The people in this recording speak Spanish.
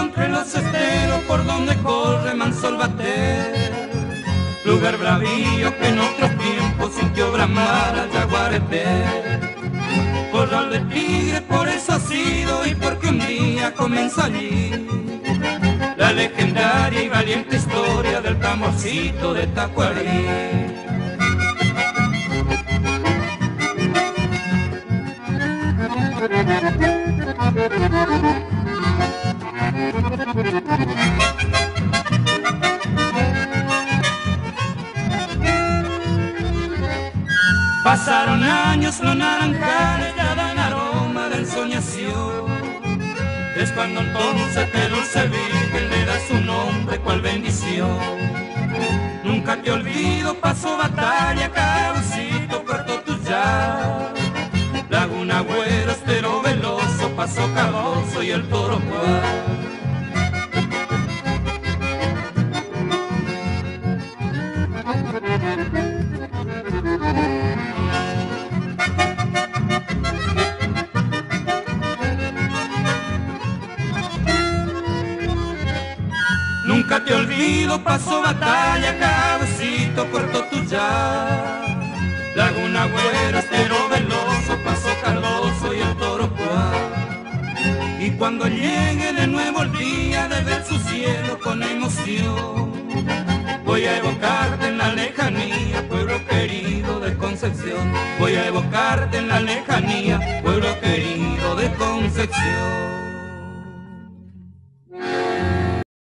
entre los esteros por donde corre manso el bater. Lugar bravío que en otros tiempos sintió bramar al jaguarete. Corral de tigre por eso ha sido y porque un día comenzó allí la legendaria y valiente historia del tamborcito de Tacuarí. Pasaron años, los naranjales ya dan aroma de ensoñación. Es cuando entonces que dulce virgen le da su nombre, cual bendición. Nunca te olvido, pasó batalla, Cabucito, Puerto Tuyá. Laguna Güero, Estero Veloso, pasó Cardoso y el Toro Juan. Nunca te olvido, pasó batalla, Cabucito, Puerto Tuyá. Laguna Güero, Estero Veloso, pasó Cardoso y el Toro Juan. Y cuando llegue de nuevo el día de ver su cielo con emoción, voy a evocarte en la lejanía, pueblo querido de Concepción. Voy a evocarte en la lejanía, pueblo querido de Concepción.